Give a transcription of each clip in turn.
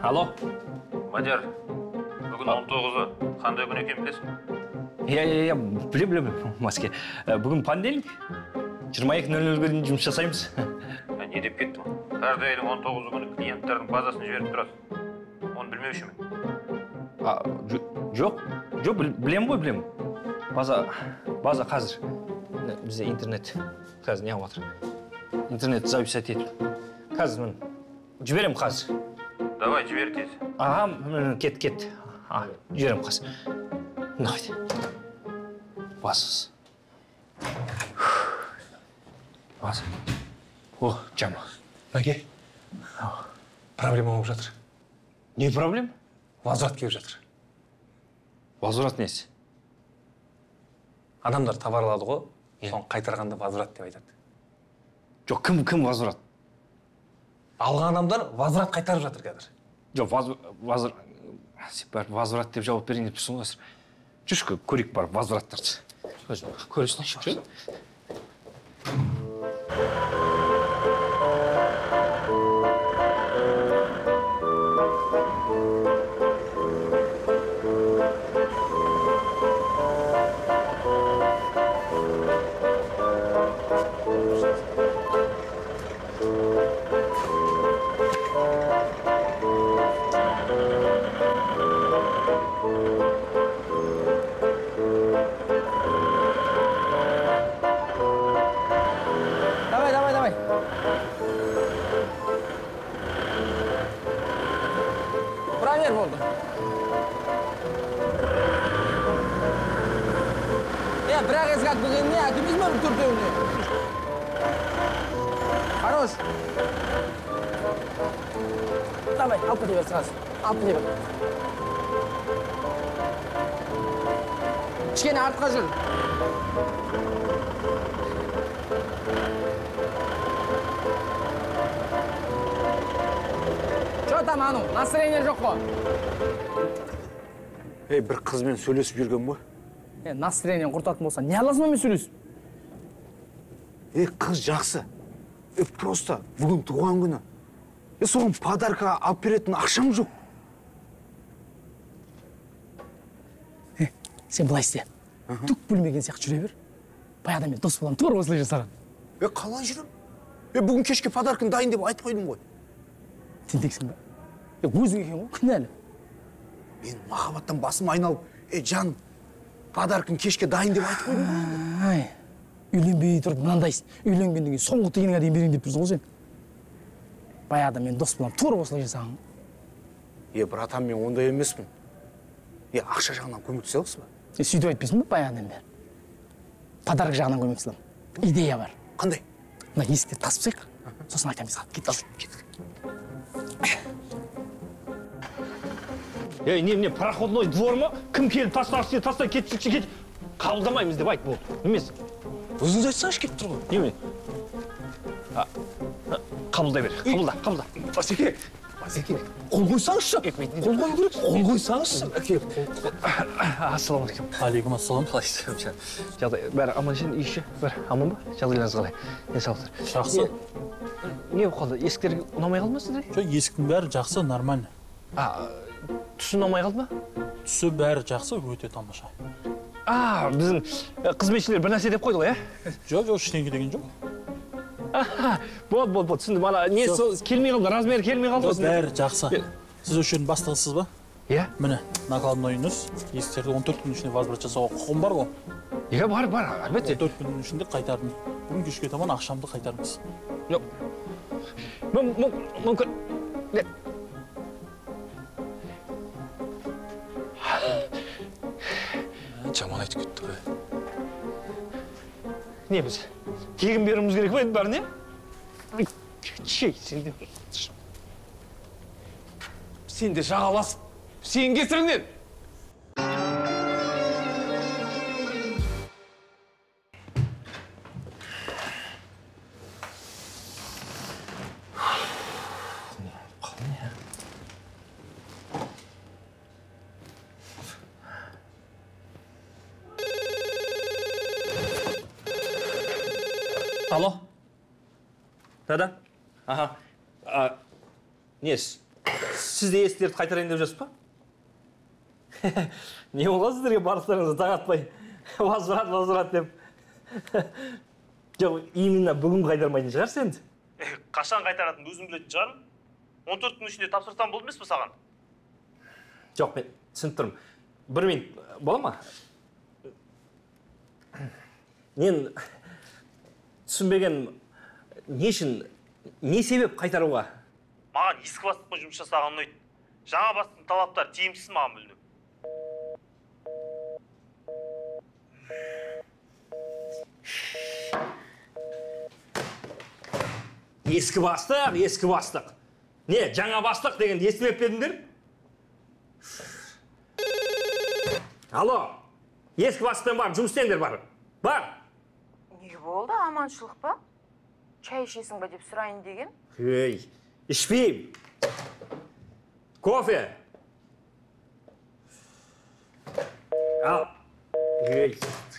Alo? Мадияр, бүгін 19-ы. Қандай күн екен білесің? Иә, білем, Маске. Бүгін понедельник. 22:00-ге дейін жұмыс жасаймыз. Не деп кеттім? Каждый айдың 19 күні клиенттердің базасын жіберіп тұрасың. Оны білмеуші ме? Жоқ, білем. База қазір. Бізде интернет қазір не алып жатыр. Интернет записать етіп. Қазір мен жіберем қазір. Давай, жібер тез. Кет. Жіберем қазір. Давайте. Басыз. База. О, жама. Мәке, проблема болып жатыр. Не проблема? Возврат келіп жатыр. Возврат несі? Адамдар товар алады ғой, соны қайтарғанда возврат деп айтады. Жоқ, кім возврат? Алған адамдар возврат қайтарып жатыр қазір. Жоқ, возврат деп жауап берейін деп тұрсың ғой. Жүрші, көрейік бар возвраттарды. Көресің, жүрші. Давай. Промер болды. Бірақ ескак бүгінне әкіміз ме бір төртеуіне? Хорош. Давай, алып кете бер сразу. Алып кете бер. Кішкене артқа жүр. Что там, Ану? Настроение жоқ қой. Бір қызмен сөйлесіп жүрген бо? Настроение құртатын болса, не аласың онымен сөйлесіп? Қыз жақсы. Просто бүгін туған күні. Соған подарка алып беретін ақшам жоқ. Сен былай істе. Түк білмеген сияқты жүре бер. Баяғыда мен дос болам, тура осылай жасаған. Қалай жүрем? Бүгін кешке подаркын дайын деп айтып қойдым ғой. Тентексің ба? Өзің екен ғой, кінәлі. Мен махаббаттан басым айналып, жан, подаркын кешке дайын деп айтып қойдым ғой. Үйленбей тұрып мынандайсың. Үйленгеннен кейін соңғы тиынға дейін берейін деп тұрсың ғой сен. Баяғыда мен дос болам, тура осылай жасаған. Братан, мен ондай емеспін. Ақша жағынан көмектесе аласыз ба? Сөйтіп айтпайсың ба баяғыдан бері? Подарок жағынан көмектесе аламын. Идея бар. Қандай? Мына есікті тасып тастайық. Сосын айтамыз. Кет. Не, пароходной двор ма? Кім келіп тастай, кет. Қабылдамаймыз деп айт болды. Немес? Өзіңіз айтсаңыз кетіп тұр ғой. Неме? Қабылдай бер. Қабылда. Басеке, қол қойсаңызшы. Қол қойсаңызшы. Ассаламалейкум. Алейкум ассалам. Қалайсыз? Жағдай, бәрі аман ішін, үй іші, бәрі аман ба? Жағдайларыңыз қалай? Не салықтар? Жақсы. Не қалды? Есіктер ұнамай қалды ма сізде? Жоқ, есіктің бәрі жақсы, нормально. Түсі ұнамай қалды ма? Түсі бәрі жақсы, өте тамаша. Біздің қызметшілер бір нәрсе деп қойды ғой, Жоқ, ештеңе деген жоқ. Болды, түсіндім. Не келмей қалды, размері келмей қалды. Бәрі жақсы. Сіз осы жердің бастығысыз ба? Иә. Міне, накладной үйіңіз, есіктерді 14 күн ішінде возврат жасауға құқым бар ғой. Иә, бар, әлбетте. 14 күн ішінде қайтардым. Бүгін кешке таман ақшамды қайтарыңыз. Жоқ. Мүмкін. Жаман айтып кетті ғой. Не біз? Тегін беруіміз керек па еді бәріне? Сен де жағаласып, сен кесіріңнен. Алло? Да. Ага. Несі? Сіз де есіктерді қайтарайын деп жүрсіз ба? Не болған сіздерге барлықтарыңызды таң атпай, возврат деп. Жоқ, именно бүгін қайтармайтын шығарсыз енді. Қашан қайтаратынын өзім білетін шығармын. 14 күн ішінде тапсырсам болды емес пе саған? Жоқ, мен түсініп тұрмын. Бір минут бола ма? Мен түсінбеген не себеп қайтаруға? Маған ескі бастықпен жұмыс жасаған ұнайды. Жаңа бастықтың талаптары тиімсіз маған мүлдем. Ескі бастық. Не, жаңа бастық дегенді естімеп пе едіңдер? Алло, ескі бастықпен барып жұмыс істеңдер бар. Бар. Не болды, аманшылық па? Чай ішесің ба деп сұрайын деген? Ей, ішпеймін. Кофе. Ал. Ей.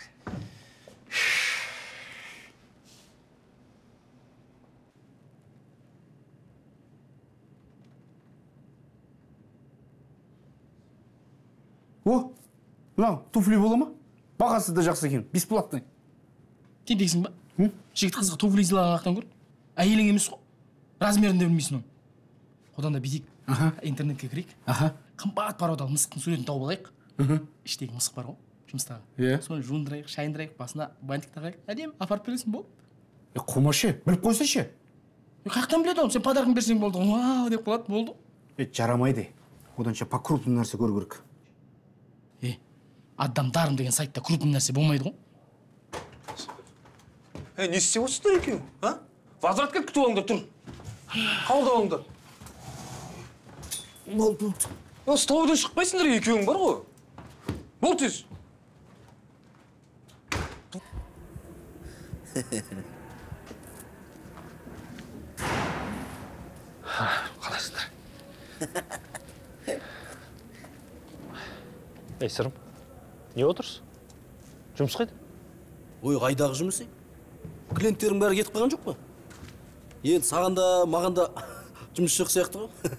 О, мынау туфли бола ма? Бағасы да жақсы екен, бесплатный. Тентексің ба? Жігіт қызға туфли сыйлаған ақтан көр. Әйелің емес қой. Размерін де білмейсің оны. Одан да бүйтейік. Интернетке кірейік. Қымбат бар одан мысықтың суретін тауып алайық. Іштегі мысық бар ғой, жұмыстағы. Соны жуындырайық, шайындырайық, басына бантик тағайық. Әдем, апарып бересің болды. Қумашы, біліп қойса ше. Қаяқтан біледі оны, сен подаркын берсең болды. Вау деп қалады, болды. Жарамайды. Оданша по крупный нәрсе көру керек. Адамдарым деген сайтта крупный нәрсе болмайды ғой. Не істеп отырсыздар екеуің, а? Возврат келіп күтіп алыңдар, тұр. Қабылдап алыңдар. Болды. Столовыйдан шықпайсыңдар, екеуің бар ғой. Бол тез. Қалайсыңдар? Ей, сырым, не отырсыз? Жұмыс қайда? Ой, қайдағы жұмысы? Клиенттерің бәрі кетіп қалған жоқ па? Енді саған да, маған да жұмыс жоқ сияқты ғой.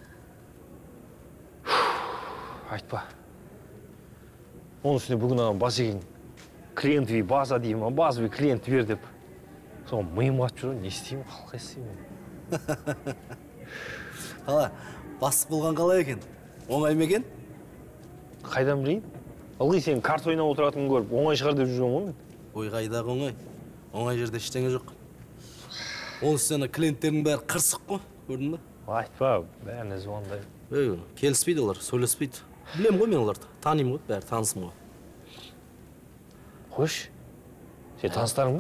Айтпа. Оның үстіне бүгін аған бас екен клиентовый база деймін, базовый клиент бер деп. Соған миым қатып жүр, не істеймін, қалай істеймін? Қала, бастық болған қалай екен? Оңай ма екен? Қайдан білейін? Ылғи сен карта ойнап отыратынын көріп, оңай шығар деп жүрген ғой мен. Ой, қайдағы оңай? Оңай жерде ештеңе жоқ. Оның үстіне клиенттердің бәрі қырсық қой, көрдің бе? Айтпа, бәріне звондаймын. Ей, келіспейді олар, сөйлеспейді. Білем ғой мен оларды, танимын ғой, бәрі танысым ғой. Қош, сен таныстарың ба?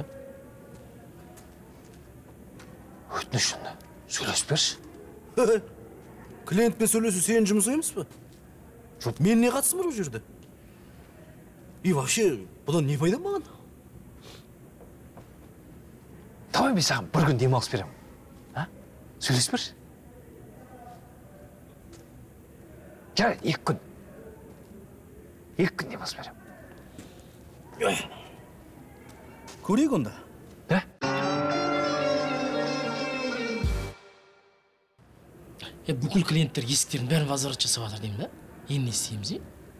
Өтініш онда, сөйлесіп берші. Клиентпен сөйлесу сенің жұмысың емес пе? Жоқ, мен не қатысым бар ол жерде? И вообще, бұдан не пайда маған? Давай мен саған бір күн демалыс беремін. Сөйлесіп берші. Жарайды, 2 күн. 2 күн демалыс беремін. Көрейік онда. Бүкіл клиенттер есіктерін бәрін возврат жасап жатыр деймін да? Енді не істейміз,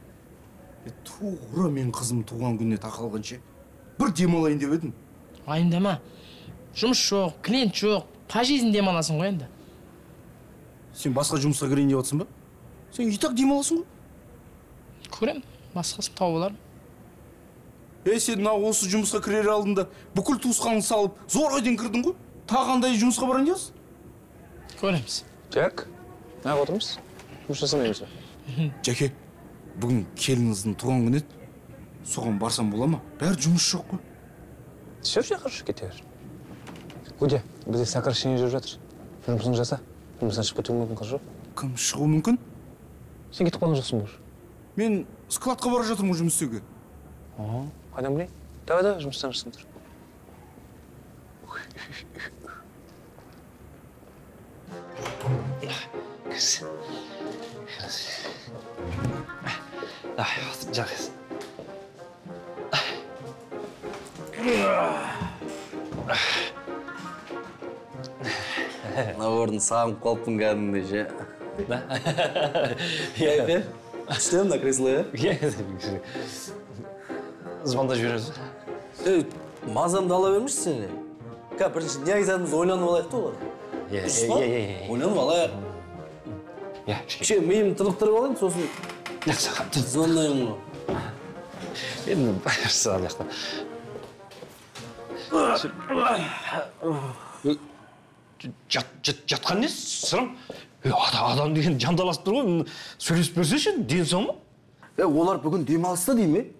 Тура мен қызым туған күніне тақалғанша бір демалайын деп едім. Айымдама. Жұмыс жоқ, клиент жоқ, по жизни демаласың ғой енді. Сен басқа жұмысқа кірейін деп отырсың ба? Сен и так демаласың ғой. Көрем, басқасын тауып алармын. Сен осы жұмысқа кірер алдында бүкіл туысқанын салып, зорға дейін кірдің ғой. Тағы қандай жұмысқа барайын дейсіз? Көреміз. Жак, неғып отырмыз? Жұмыс жасамаймыз ба? Жаке, бүгін келініңіздің туған күні еді. Соған барсам бола ма? Бәрі жұмыс жоқ қой. Түсер шақыршы кете бер. Гүде, бізде сокращение жүріп жатыр. Жұмысыңды жаса. Жұмыстан шығып кетуің мүмкін қыз жоқ. Кім шығуы мүмкін? Сен кетіп қалған жоқсың бұл. Мен складқа бара жатырмын жұмыс істеуге. Қайдан білейін? Давай, жұмыстан шықсын тұр. Жарайсың. Орын сағынып қалыппын кәдімгідей ше. Да? Кайфе? Күшті мына кресло, Звондап жібереміз. Мазамды ала бермешсің сен. Бірінші не айтатынымызды ойланып алайық та олар. Ойланып алайық. Кеше миымды тырықтырып алайын, сосын звондаймын ғой. Енді саған жақта. Жатқан не сырым? Адам деген жанталасып тұр ғой, сөйлесіп берсеші, ден сау ма? Олар бүгін демалыста дей ме?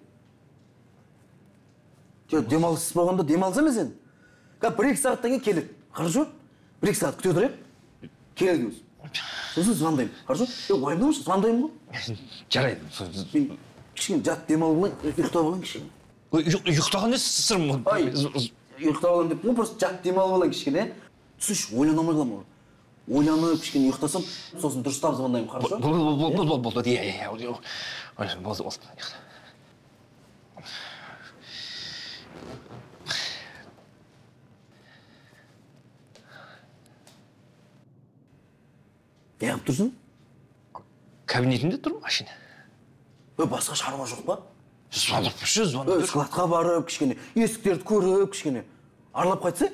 Демалыс болғанда демалыс емес енді. Бір-екі сағаттан кейін келеді, хорошо? Бір-екі сағат күте тұрайық, келеді өзі. Сосын звондаймын, хорошо? Уайымдамашы, звондаймын ғой. Жарайды. Мен кішкене жат демалмай, ұйықтап алайын кішкене. Ұйықтаған не сырым? Ұйықтап алайын деп, просто жат демалып алайын кішкене. Түсінші, ойланамай қалам ғой. Ойланып кішкене ұйықтасам, сосын дұрыстап звондаймын, хорошо? Болды, Не қылып тұрсың? Кабинетінде тұр машина. Басқа шаруа жоқ па? Звондап берші, звондап берші. Складқа барып, кішкене есіктерді көріп, кішкене аралап қайтса?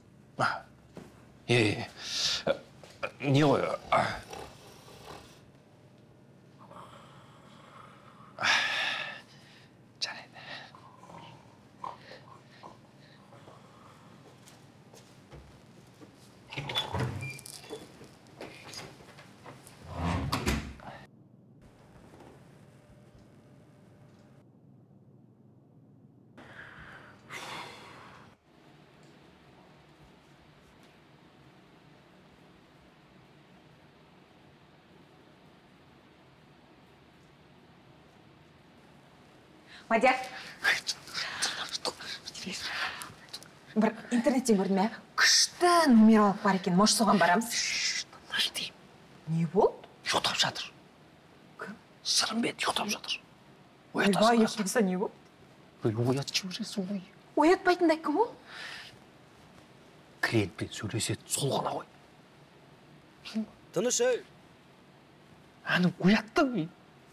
Не ғой? Жарайды. Мадияр. Бір интернеттен көрдім, ә? Күшті номер алып бар екен, может соған барамыз? Не болды? Ұйықтап жатыр. Кім? Сырымбет ұйықтап жатыр. Ойбай, ұйықтаса не болды? Оятып жібересің ғой. Оятпайтындай кім ол? Клиентпен сөйлеседі, сол ғана ғой. Тыныш, ей! Әні ояттың.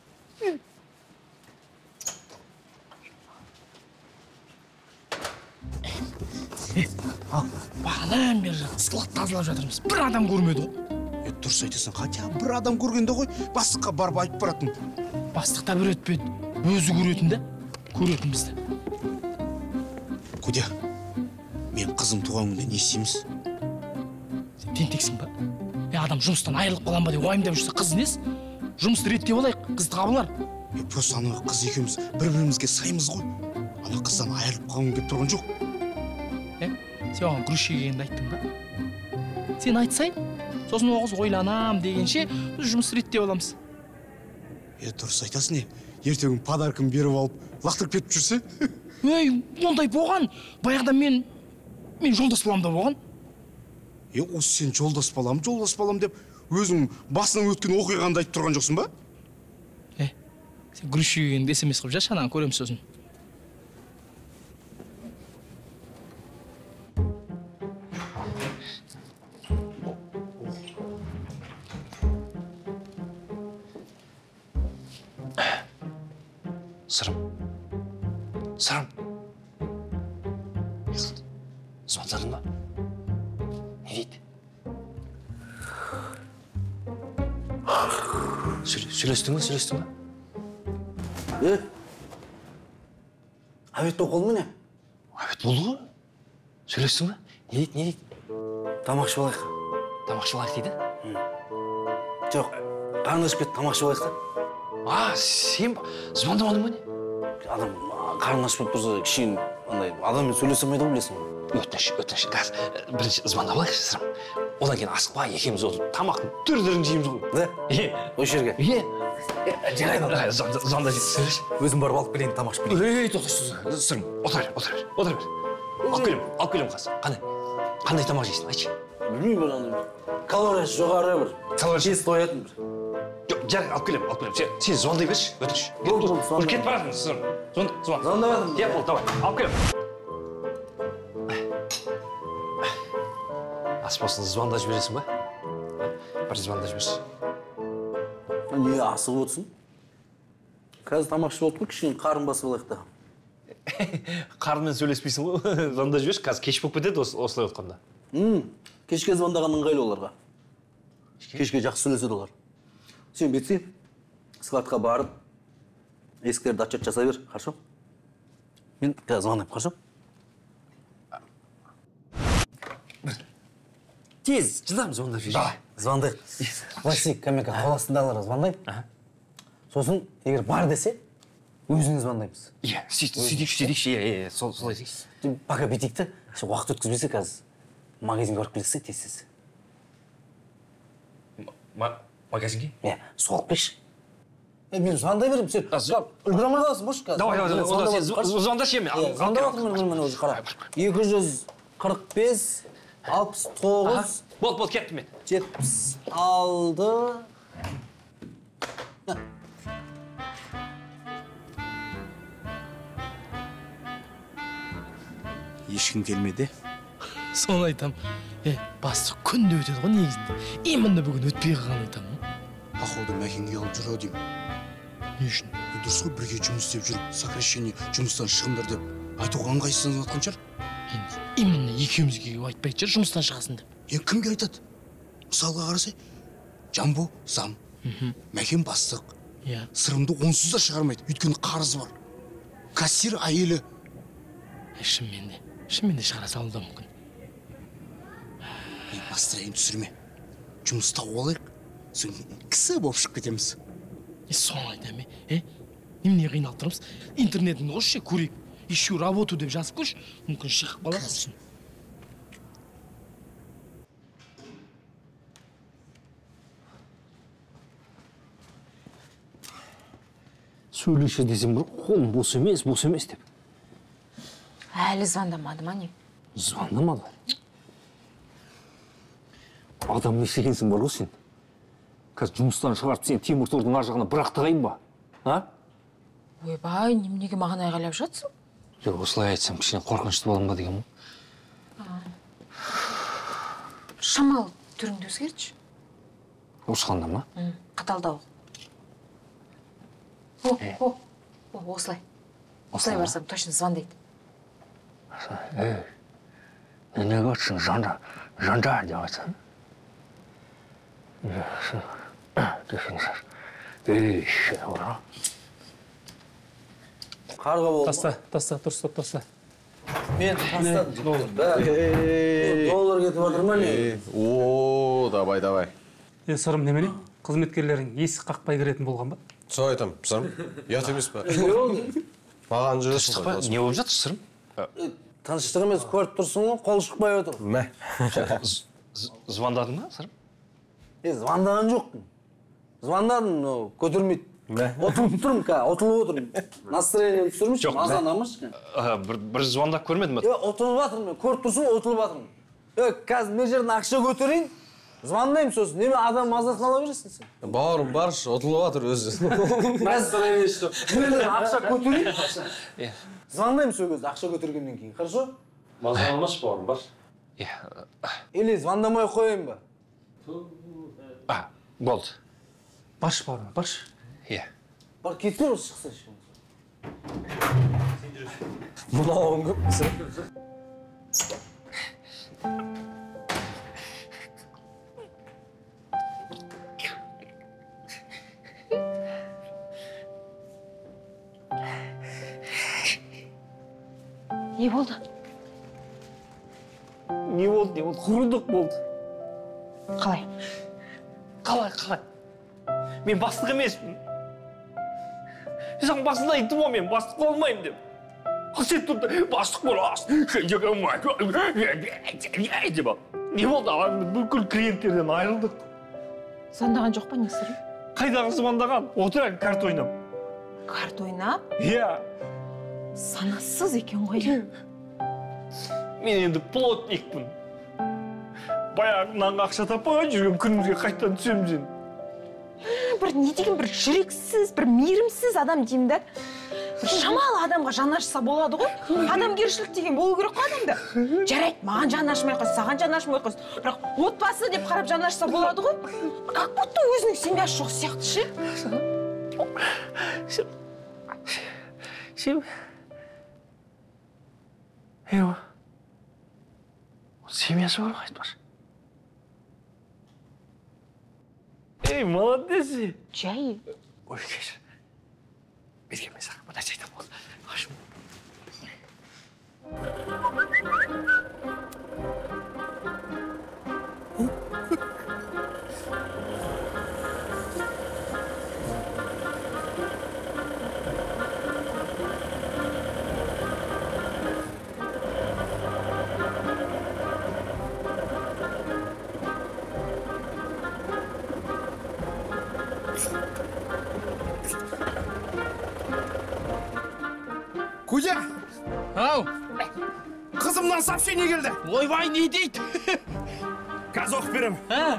Бағанадан бері склад тазалап жатырмыз. Бір адам көрмеді ғой. Дұрыс айтасың, хотя бір адам көргенде ғой, бастыққа барып айтып баратын. Бастық та бір өтпеді. Өзі көретін да, көретін бізді. Кудя, мен қызым туған күнде не істейміз? Сен тентексің ба? Адам жұмыстан айырылып қалан ба деп уайымдап жүрсе, қыз несі? Жұмысты реттеп алайық, қызды қабылар. Просто ана қыз екеуміз бір-бірімізге саймыз ғой. Ана қыздан айырылып қалғым келіп тұрған жоқ. Сен оған груш жегенді айттың ба? Сен айтсайын, сосын оғыз ойланам дегенше, біз жұмысты реттеп аламыз. Дұрыс айтасың, ертеңін подаркын беріп алып, лақтырып кетіп жүрсе? Ондай болған. Баяғыда мен жолдас боламда болған. Осы сен жолдас балам деп, өзің басынан өткен оқиғанды айтып тұрған жоқсың ба? Сен груш жегенді SMS қылып жаш, анан көреміз сосын. Сырым. Звондадың ба? Не дейді? Сөйлестің ба? Әбет тоқылды ма не? Әбет болды ғой. Сөйлестің ба? Не дейді? Тамақшы болайық. Тамақшы болайық дейді? Жоқ, қарындасып кетті, тамақшы болайық та. Сен звондамадың ба не? Адам қарындасып болып тұрса, кішкене адаммен сөйлесе алмайды ғой, білесің. Өтініш, қазір бірінші звондап алайықшы, Сырым. Одан кейін асықпа, екеуміз осы тамақтың түр-түрін жейміз ғой. Да? Осы жерге? Жарайды, звонда сөйлеші. Өзім барып алып келейін, тамақшы берейін. Тоқташы, Сырым, отыра бер. Алып келем қазір. Қандай тамақ жейсің, айтшы. Білмеймін бір андай. Калориясы жоғары бір. Тез тоятын бір. Жарайды, алып келем. Сен звондай берші, өтініш. Уже кетіп баратырмыз, Сырым. Звондаватырмын. Давай, алып келем. аспасын звондап жібересің ба? Бір звондап жіберші. Не асығып отырсың? Қазір тамақ ішіп отыр ғой, кішкене қарын басып алайық та. Қарынмен сөйлеспейсің ғой, звондап жіберші, қазір кеш болып кетеді осылай отқанда. Кешке звондаған ыңғайлы оларға. Кешке жақсы сөйлеседі олар. Сен бетсе, складқа барып, есіктерді отчет жасай бер, хорошо? Мен қазір звондайым, хорошо? Тез, жылдам звондап жіберші. Давай, звондайық. Власник көмекке қоластындағыларға звондайық. Сосын, егер бар десе, өзіне звондаймыз. Иә, сөйтейікші, солай дейсіз. Пока бүйтейік те, уақыт өткізбесе қазір магазинге барып келесің тез-тез. Магазинге? Иә, соғып келші. Мен звондай беремін, сен үлгіре алмайсың, бош қазір. Давай, звондашы еме. Звондап отырмын, мен өзі қара. 245 69 Болды, кеттім мен. 76. Ешкім келмеді. Соны айтам. Бастық күнде өтеді ғой негізінде. Именно бүгін өтпей қалған айтам. Походу мәкенге алып жүр деймін. Не үшін? Дұрыс қой, бірге жұмыс істеп жүріп, сокращение жұмыстан шығыңдар деп айтуға ыңғайсызданып жатқан шығар. Именно екеумізге айтпайтын шығар жұмыстан шығасың деп. Енді кімге айтады? Мысалға қарасай, Жамбо зам, Мәкен бастық. Иә. Сырымды онсыз да шығармайды, өйткені қарызы бар. Кассир әйелі. Шынымен де шығара салуы да мүмкін. Настроение түсірме. Жұмыс тауып алайық, соң кісі болып шығып кетеміз. Соны айтам, немене қиналып тұрмыз? Интернетіңді қойшы, көрейік. Ищу работу деп жазып көрші, мүмкін шығып қаласың. Сөйлеші десем бір қолым бос емес деп. Әлі звондамады ма не? Звондамады. Адам не істегенсің бар ғой сен? Қазір жұмыстан шығарып сен Темір тордың ар жағына бір-ақ тығайын ба? Ойбай, неменеге маған айғайлап жатсың? Жоқ, осылай айтсам кішкене қорқынышты болам ба деген ғой. Шамал түріңді өзгертші. Осықанда ма? Қаталдау. Осылай. Осылай барсам точно звондайды. Неге өтсің жанжа деп айтсаң? Қарға болды. Таста, дұрыстап таста. Мен тастадым. Доллар кетіп жатыр ма не? О, давай. Сырым немене? Қызметкерлерің есік қақпай кіретін болған ба? Сол айтам, сырым. Ұят емес па? Маған жүресің ғой. Не болып жатыр сырым? Тыныштық емес, көріп тұрсың ғой, қол шықпай отыр. Мә. Звондадың ба сырым? Звондаған жоқпын. Звондадым, көтермейді. Отылып тұрмын, отылып отырмын. Настроение түсірміші, мазанамышкі. Бір звондап көрмедім бе? Отылып жатырмын, көріп тұрсың, отылып жатырмын. Қазір мен жерден ақша көтерейін, звондаймын сосын. Неме адам мазасын ала бересің сен? Бауырым баршы, отылып жатыр өзі. Настроение что? Ақша көтерейін. Звондаймын сол кезде, ақша көтергеннен кейін, хорошо? Мазаламашы бауырым, бар. Или звондамай қойайын ба? Болды. Баршы бауырым, баршы. Бар, кетпе осы шықса ешкім. Мынауың көп сен. Не болды? Не болды? Құрыдық болды. Қалай? Қалай? Мен бастық емеспін. Сен басында айттым ғой, мен бастық болмаймын деп. Сен тұрды, бастық боласың. Деп. Не болды? Бүкіл клиенттерден айырылдық. Звондаған жоқ па не сырым? Қайдағы звондаған? Отырайын карта ойнап. Карта ойнап? Иә. Санасыз екен ғой. Мен енді плотникпін. Баяғынан ақша таппаған жүрген күнімізге қайтадан түсемін сен. Бір не деген бір жүрексіз, бір мейірімсіз адам деймін да. шамалы адамға жанашса болады ғой. Адамгершілік деген болу керек қой адамда. Жарайды, маған жанашмай қойсын, саған жанашмай қойсын. Бірақ отбасы деп қарап жанашса болады ғой. Как будто өзінің семьясы жоқ сияқты ше. Семьясы бар ғой айтпашы. Ей, молодец. Жай. Ой, кешір. Берген мен саған бір нәрсе айтамын ғой. Кузя, Ау, қызымнан сообщение келді. ойбай, не дейді? Қазір оқып беремін.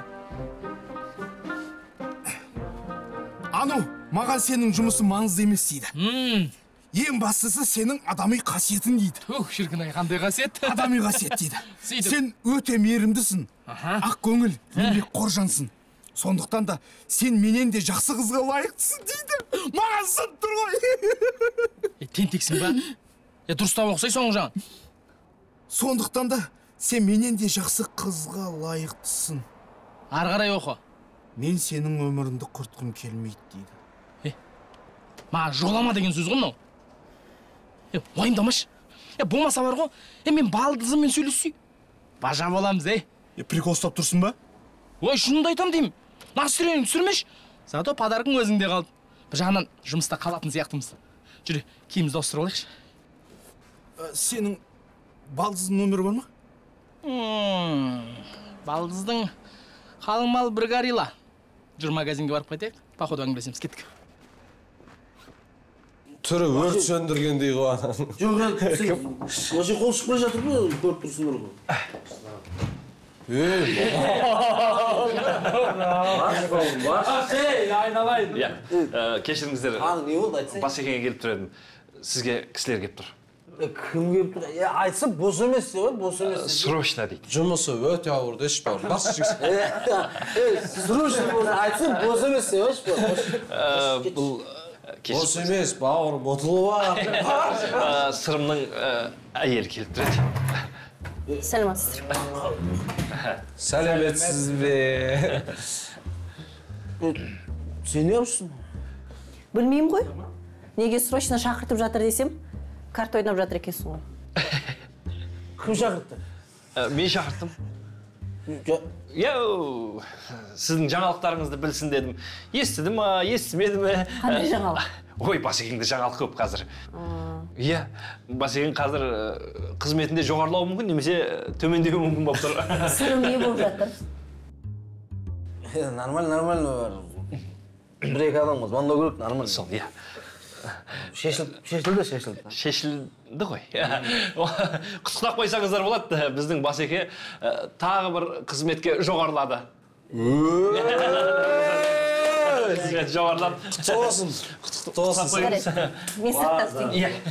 Ә? Маған сенің жұмысың маңызды емес дейді. Ең бастысы сенің адами қасиетің дейді. Ух, шіркін-ай, қандай қасиет? Адами қасиет дейді. Сөйтіп. Сен өте мейірімдісің, ақ көңіл, еңбекқор жансың. Сондықтан да сен менен де жақсы қызға лайықтысың дейді. Маған сынып тұр ғой. Тентексің ба? Дұрыстап оқысай соңғы жағын. Сондықтан да сен менен де жақсы қызға лайықтысың. Ары қарай оқы. Мен сенің өміріңді құртқым келмейді дейді. Маған жолама деген сөз ғой мынау. Уайымдамашы. Болмаса бар ғой. Мен балдызыммен сөйлесей. Бажа боламыз, Прикол ұстап тұрсың ба? Ой, шынымды айтам деймін. Настроение түсірмеш. Зато подаркың өзіңде қалды. Бір жағынан жұмыста қалатын сияқтымыз. Жүре, киімізді ауыстырып алайықшы. Сенің балдыздың нөмірі бар ма? Балдыздың қалың мал бір горилла. Жүр магазинге барып қайтайық. Походу әңгімелесеміз, кеттік. Түрі өрт сөндіргендей ғой. Жоқ, осы қол шықпай жатыр ғой, көріп тұрсыңдар ғой. Айналайын. Кешіріңіздер. Не болды айтсай? Басекеңе келіп тұр едім. Сізге кісілер келіп тұр. Кім келіп тұр? Айтса бос емес те ғой, бос емес. Срочно дейді. Жұмысы өте ауыр деші бар. Бас жігсін. Срочно болса, айтса бос емес те ғой. Бұл бос емес, бауыр, ботылы бар. Сырымның әйелі келіп тұр еді. Сәлеметсіздер. Сәлеметсіз бе? Сен не yapsın? Білмеймін ғой. Неге срочно шақыртып жатыр десем, карта ойнап жатыр екенсің ғой. Кім шақыртты? Мен шақырттым. Сіздің жаңалықтарыңызды білсін дедім. Естіді ма, естімеді ме? Қандай жаңалық? Ой, Басекеңде жаңалық көп қазір. Басекең қазір қызметінде жоғарылауы мүмкін, немесе төмендеуі мүмкін болып тұр. Сырым не болып жатыр? Нормально бар. Бір-екі адамға звондау керек, нормально. Сол, Шешілді ғой. Құттықтап қойсаңыздар болады, біздің Басеке тағы бір қызметке жоғарылады. Жоғарылап. Құттықтап олсын. Мен сақтастым.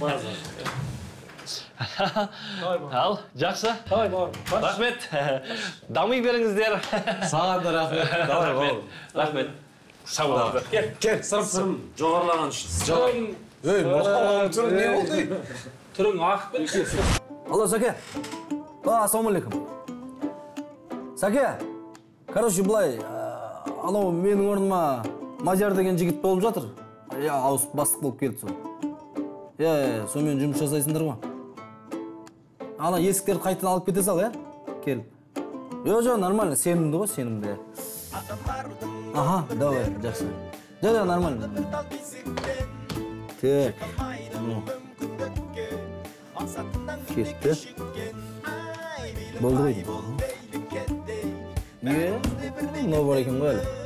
Ал, жақсы. Рахмет. Дамый беріңіздер. Саған да рахмет. Рахмет. Сау болыңыздар. Кел, сырым. Жоғарылаған үшін. Ей, мұқалағын түрің не болды? Түрің ақ пен. Алло, Сәке. Ассалаумалейкум. Сәке, короче, былай, анау менің орныма Мадияр деген жігіт болып жатыр. Ауысып бастық болып келді сол. Сонымен жұмыс жасайсыңдар ма? Ана есіктерді қайтадан алып кете сал, келіп. Жоқ, нормально, сенімді ғой, сенімді. Аха, давай, жақсы. Жоқ, нормально. Так, кетті. Болды ғой деймін. Мынау бар екен ғой әлі.